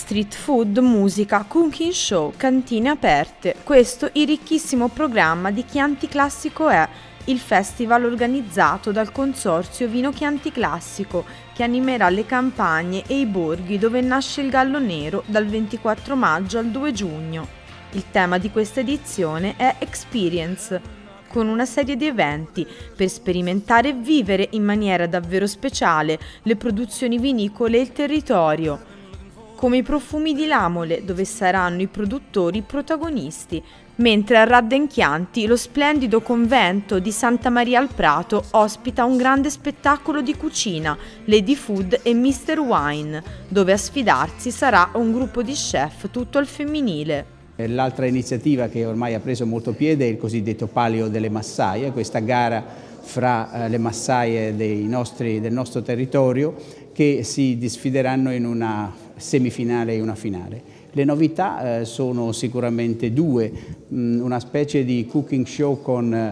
street food, musica, cooking show, cantine aperte. Questo il ricchissimo programma di Chianti Classico è, il festival organizzato dal consorzio Vino Chianti Classico che animerà le campagne e i borghi dove nasce il Gallo Nero dal 24 maggio al 2 giugno. Il tema di questa edizione è Experience, con una serie di eventi per sperimentare e vivere in maniera davvero speciale le produzioni vinicole e il territorio, come i profumi di Lamole, dove saranno i produttori protagonisti, mentre a Radden Chianti lo splendido convento di Santa Maria al Prato ospita un grande spettacolo di cucina, Lady Food e Mr. Wine, dove a sfidarsi sarà un gruppo di chef tutto al femminile. L'altra iniziativa che ormai ha preso molto piede è il cosiddetto Palio delle Massaie, questa gara fra le massaie del nostro territorio che si disfideranno in una semifinale e una finale. Le novità sono sicuramente due, una specie di cooking show con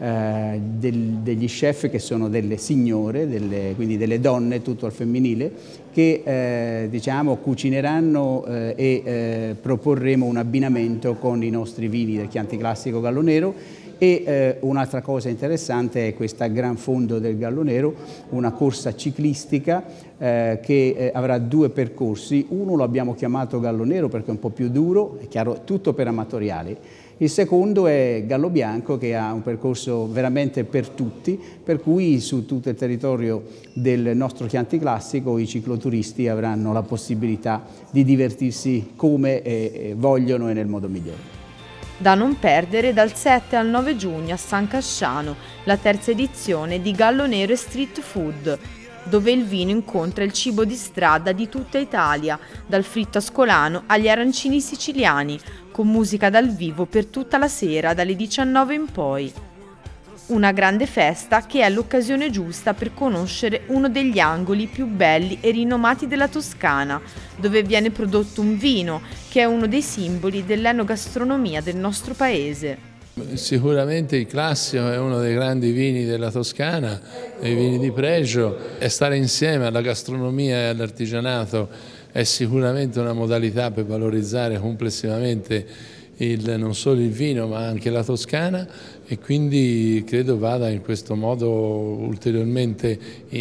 degli chef che sono delle signore, quindi delle donne, tutto al femminile, che diciamo cucineranno e proporremo un abbinamento con i nostri vini del Chianti Classico Gallo Nero. E un'altra cosa interessante è questa Gran Fondo del Gallo Nero, una corsa ciclistica che avrà due percorsi. Uno lo abbiamo chiamato Gallo Nero perché è un po' più duro, è chiaro, tutto per amatoriali. Il secondo è Gallo Bianco, che ha un percorso veramente per tutti, per cui su tutto il territorio del nostro Chianti Classico i cicloturisti avranno la possibilità di divertirsi come vogliono e nel modo migliore. Da non perdere dal 7 al 9 giugno a San Casciano, la terza edizione di Gallo Nero e Street Food, dove il vino incontra il cibo di strada di tutta Italia, dal fritto ascolano agli arancini siciliani, con musica dal vivo per tutta la sera dalle 19 in poi. Una grande festa che è l'occasione giusta per conoscere uno degli angoli più belli e rinomati della Toscana, dove viene prodotto un vino che è uno dei simboli dell'enogastronomia del nostro paese. Sicuramente il Classico è uno dei grandi vini della Toscana, dei vini di pregio, e stare insieme alla gastronomia e all'artigianato è sicuramente una modalità per valorizzare complessivamente non solo il vino ma anche la Toscana, e quindi credo vada in questo modo ulteriormente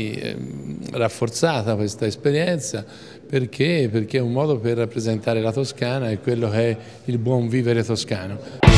rafforzata questa esperienza, perché è un modo per rappresentare la Toscana e quello che è il buon vivere toscano.